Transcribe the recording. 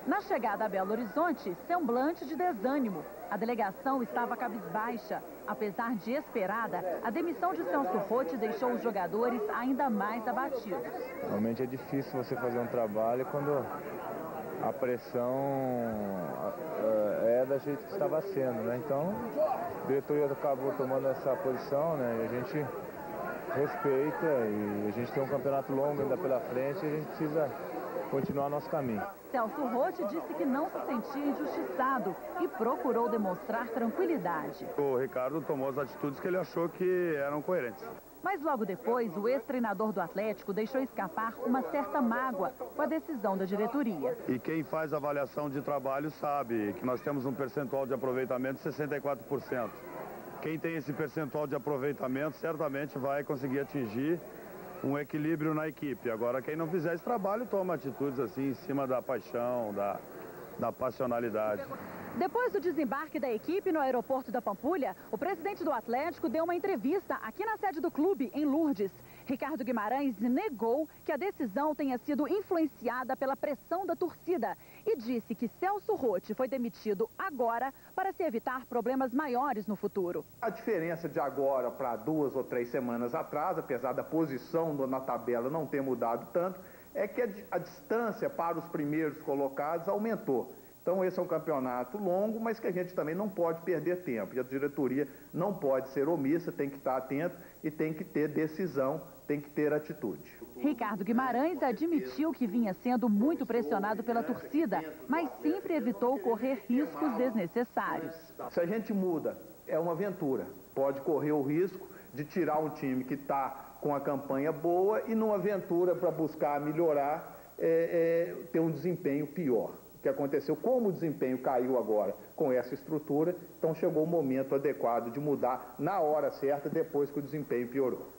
Na chegada a Belo Horizonte, semblante de desânimo. A delegação estava cabisbaixa. Apesar de esperada, a demissão de Celso Roth deixou os jogadores ainda mais abatidos. Realmente é difícil você fazer um trabalho quando a pressão é da jeito que estava sendo, né? Então, a diretoria acabou tomando essa posição, né? E a gente respeita e a gente tem um campeonato longo ainda pela frente e a gente precisa continuar nosso caminho. Celso Roth disse que não se sentia injustiçado e procurou demonstrar tranquilidade. O Ricardo tomou as atitudes que ele achou que eram coerentes. Mas logo depois, o ex-treinador do Atlético deixou escapar uma certa mágoa com a decisão da diretoria. E quem faz avaliação de trabalho sabe que nós temos um percentual de aproveitamento de 64%. Quem tem esse percentual de aproveitamento certamente vai conseguir atingir um equilíbrio na equipe. Agora, quem não fizer esse trabalho toma atitudes assim em cima da paixão, da passionalidade. Depois do desembarque da equipe no aeroporto da Pampulha, o presidente do Atlético deu uma entrevista aqui na sede do clube, em Lourdes. Ricardo Guimarães negou que a decisão tenha sido influenciada pela pressão da torcida e disse que Celso Roth foi demitido agora para se evitar problemas maiores no futuro. A diferença de agora para 2 ou 3 semanas atrás, apesar da posição na tabela não ter mudado tanto, é que a distância para os primeiros colocados aumentou. Então esse é um campeonato longo, mas que a gente também não pode perder tempo. E a diretoria não pode ser omissa, tem que estar atento e tem que ter decisão, tem que ter atitude. Ricardo Guimarães admitiu que vinha sendo muito pressionado pela torcida, mas sempre evitou correr riscos desnecessários. Se a gente muda, é uma aventura. Pode correr o risco de tirar um time que está com a campanha boa e numa aventura para buscar melhorar, ter um desempenho pior. O que aconteceu, como o desempenho caiu agora com essa estrutura, então chegou o momento adequado de mudar na hora certa, depois que o desempenho piorou.